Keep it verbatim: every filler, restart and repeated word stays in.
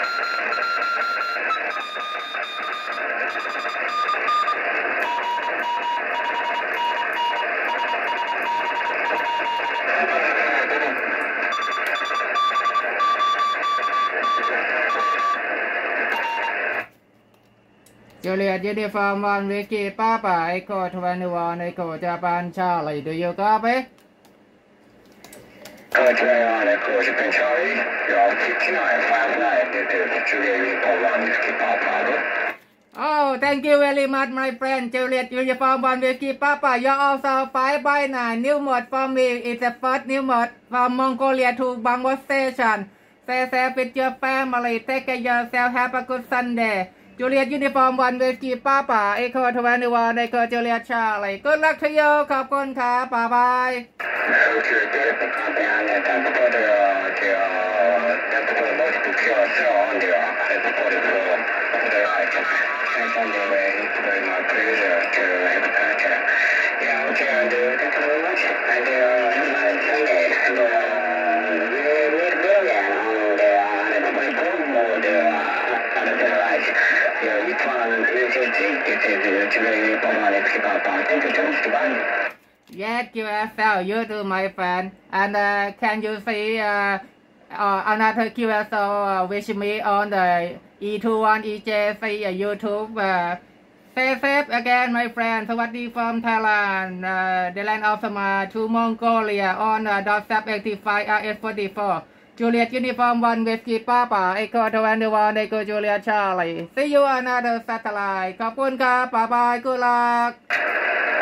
Juliet uniform one Vicky Papa Echo twenty-one Echo Japan Charlie. Do you copy? Echo twenty-one Echo Japan Charlie. You're fifty-nine five nine. This is Juliet uniform one Vicky Papa. Oh, thank you very much, my friend. Juliet uniform one Vicky Papa. You're also five by nine. New mode for me. It's the first new mode from Mongolia to Bangkok Station. Stay safe with your family. Take care of yourself. Have a good Sunday. Juliet uniform one Whiskey Papa Echo twenty-one Echo Juliet Charlie. Good luck to you. ขอบคุณครับ Bye bye. Yes, Q S L, you too, my friend. And uh, can you see uh, uh, another Q S L uh, wish me on the E two one E J C uh, YouTube? Uh, stay safe again, my friend. Sawadi from Thailand, uh, the land of Sama to Mongolia on uh, dot sub eighty-five R S forty-four. Juliet uniform one Whiskey Papa Echo twenty-one Echo Juliet Charlie. See you another satellite. ขอบคุณครับ Bye bye. Good luck.